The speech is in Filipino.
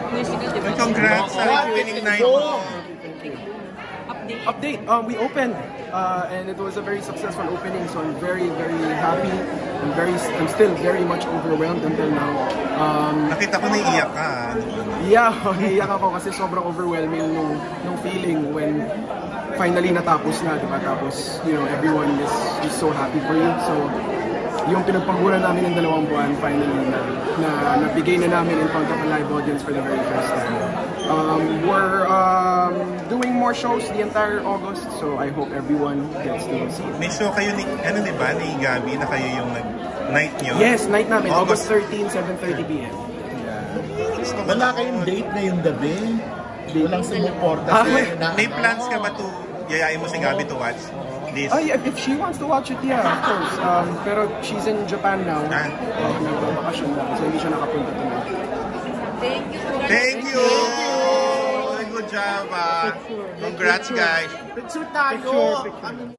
Congrats sa opening night mo. Update. We opened and it was a very successful opening, so I'm very happy. I'm still very much overwhelmed until now. Nakita ko naiiyak ka. Yeah, naiiyak ako kasi sobrang overwhelming nung feeling when finally natapos na, diba? Tapos, you know, everyone is so happy for you. So, yung pinagpanggulan namin ng 2 buwan, finally na nabigay na namin in front of a live audience for the very first time. We're doing more shows the entire August, so I hope everyone gets to see it. May show kayo ni, ano diba, ni Gabbi na kayo yung night nyo? Yes, night namin, August 13, 7:30 p.m. Yeah. Wala kayong date na yung gabi? Walang sumuporta sa'yo? May plans ka ba to, yayain mo si Gabbi to watch this? If she wants to watch it, yeah, of course. Pero she's in Japan now. Nagbabakasyon na, so hindi siya nakapunta tonight. Thank you! Good job! Congrats, guys! Picture tayo!